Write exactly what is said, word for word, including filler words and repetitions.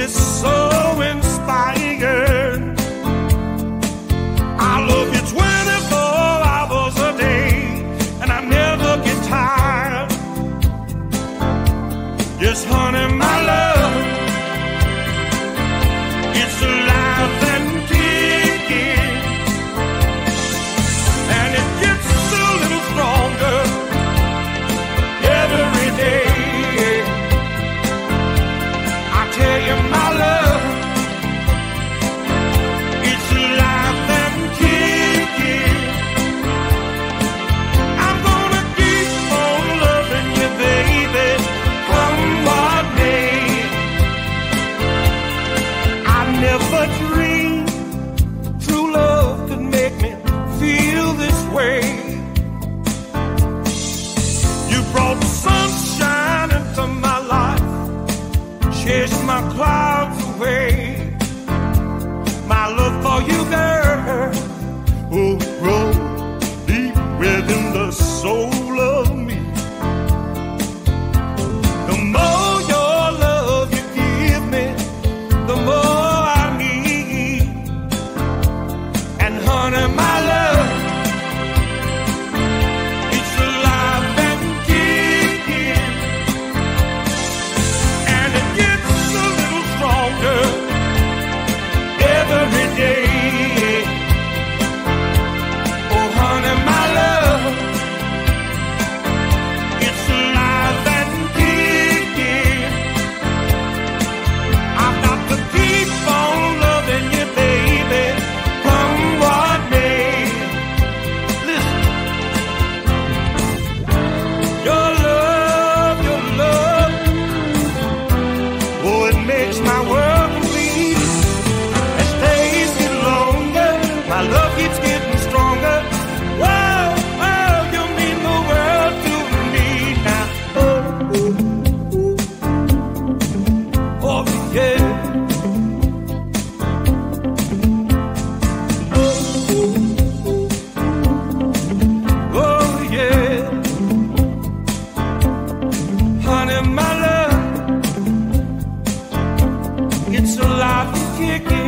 is so inspired. I love you twenty-four hours a day, and I never get tired. Yes, honey, my love, it's alive and kicking, and it gets a little stronger every day. I tell you, my love, it's alive and kicking. I'm gonna keep on loving you, baby, come what may. I never dreamed true love could make me feel this way. You brought sunshine into my life, chased my clouds away. My love for you, girl, oh, grows deep within the soul of me. The more your love you give me, the more I need. And honey, my love, it's alive and kicking, and it gets a little stronger every day. Oh, honey, my love, it's alive and kicking. I've got to keep on loving you, baby, come what may. Listen, your love, your love, oh, it makes my world complete. As days get longer, my love keeps getting stronger. Wow, wow, you mean the world to me now. Oh, yeah. Oh, yeah. Honey, my love, it's alive and kicking.